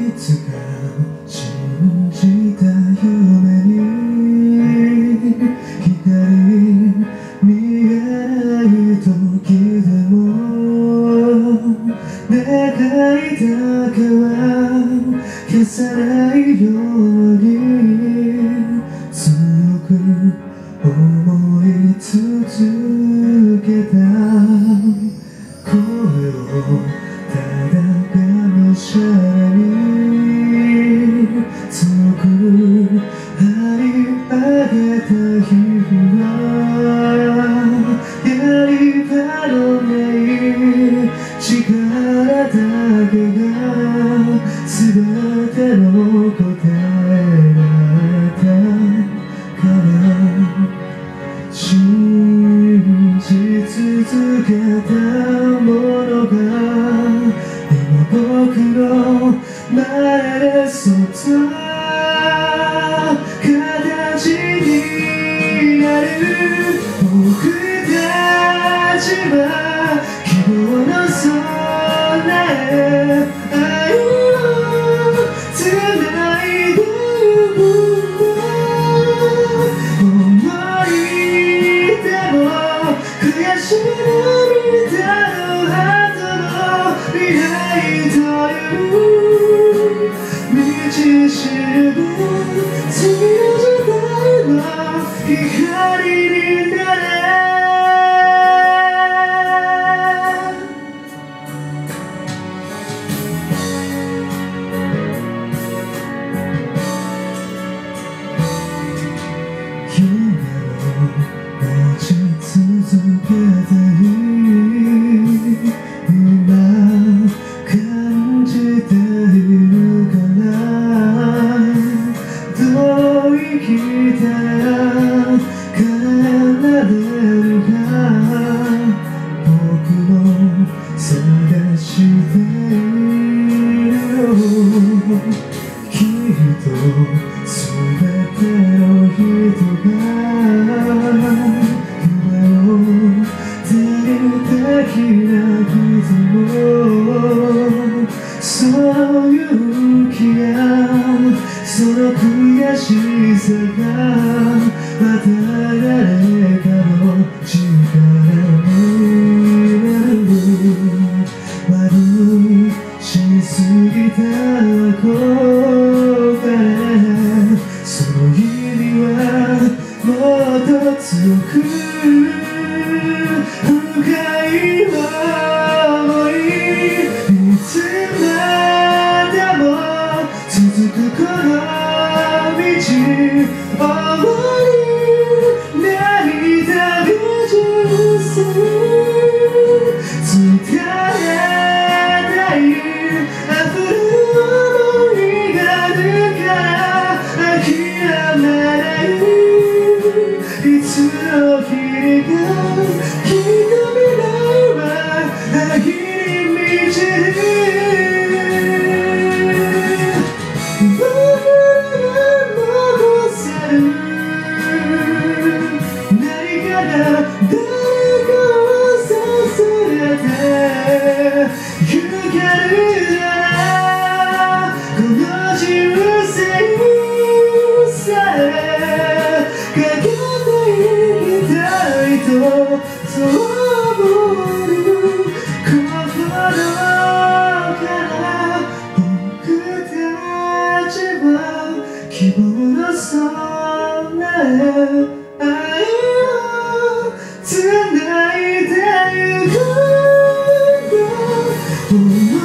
つか信じた夢に光見えない時でも願いだけは消さないように強く思い続けた声をただがむしゃらに強く張り上げた日はやり場のない力だけが全ての答えだったから信じ続けたものが今僕の前でそっと形になる僕たちは希望の空へ愛をつないでゆくんだ思い出も悔し涙の後の未来という道しるべ次の時代の光になれ夢を持ち続けていい今感じているからどう生きたら叶えられるか僕も探しているよきっと全ての人が夢を照れ的な傷もその勇気やその悔しさがまた誰かの力になる眩しすぎた憧れその意味はもっと強く深い想いいつまでも続くこの道思い涙び人生伝えたい溢れる想いがあるから諦めないいつの日がきっと未来は愛に満ちるそう思う心から僕たちは希望の空へ愛をつないでゆくんだ